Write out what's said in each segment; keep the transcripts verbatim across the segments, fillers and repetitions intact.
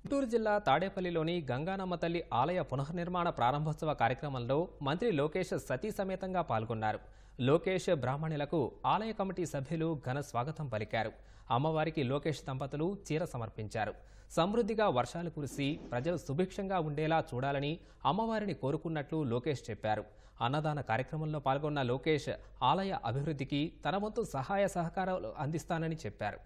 గుంటూరు జిల్లా తాడేపల్లిలోని గంగానమ్మ తల్లి ఆలయ పునర్నిర్మాణ ప్రారంభోత్సవ కార్యక్రమంలో మంత్రి లోకేష్ సతీ సమేతంగా పాల్గొన్నారు. లోకేష్ బ్రాహ్మణులకు ఆలయ కమిటీ సభ్యులు ఘన స్వాగతం పలికారు. అమ్మవారికి లోకేష్ దంపతులు చీర సమర్పించారు. సమృద్ధిగా వర్షాలు కురిసి ప్రజలు సుభిక్షంగా ఉండేలా చూడాలని అమ్మవారిని కోరుకున్నట్లు లోకేష్ చెప్పారు. అన్నదాన కార్యక్రమంలో పాల్గొన్న లోకేష్ ఆలయ అభివృద్ధికి తన వంతు సహాయ సహకారాలు అందిస్తానని చెప్పారు.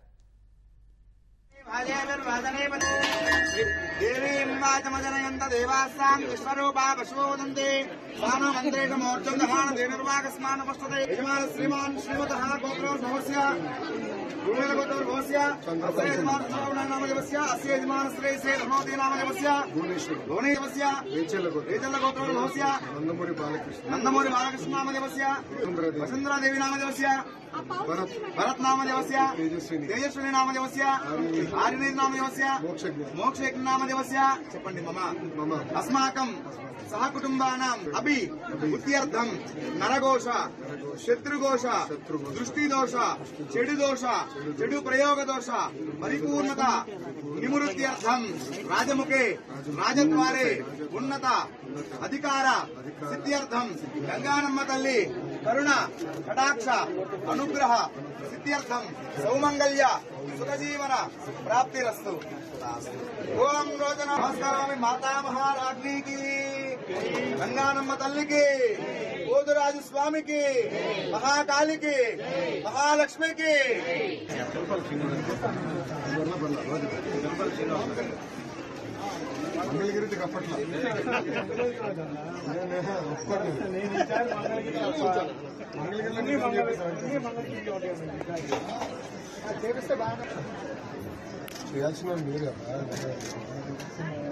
देवीं वाचमजनयन्त देवास्तां विश्वरूपा पशुवदन्ते स्वानमन्त्रेषमोर्जन्दहान देनिर्वाकस्मानपष्टते यजमान श्रीमान् श्रीमतः गोत्रोर्भवस्य गुणेलगोत्रोर्भवस्य अस्य यजमान श्रवणनामदेवस्य अस्य यजमान श्रेयसे धनोति नामदेवस्य भुवनेश्वरस्य वेचलगोत्रोर्भवस्य नन्दमूरि बालकृष्ण नन्दमूरि बालकृष्ण नामदेवस्य वसुन्धरादेवी नामदेवस्य भरत नामदेवस्य तेजस्विनी नामदेवस्य आर्यनेति नामदेवस्य मोक्षयज्ञ नामदेवस्य చెప్పండి మమ మమ అస్మాకం సహకుటుంబానాం అభి బుద్ధ్యర్థం నరఘోష శత్రుఘోష దృష్టిదోష చెడు దోష చెడు ప్రయోగ దోష పరిపూర్ణత నివృత్త్యర్థం రాజముఖే రాజద్వారే ఉన్నత అధికార సిద్ధ్యర్థం గంగానమ్మ తల్లి కరుణ కటాక్ష అనుగ్రహ సిద్ధ్యర్థం సౌమంగళ్య సుఖజీవన ప్రాప్తిరస్తు. ఓం రోజు నమస్కారామి మాతా మహారాజ్ఞికి గంగానమ్మ తల్లికి పోతురాజు స్వామికి మహాకాళికి మహాలక్ష్మికి మంగళగిరి కప్పట్ల చేయాల్సిన మీరు కదా.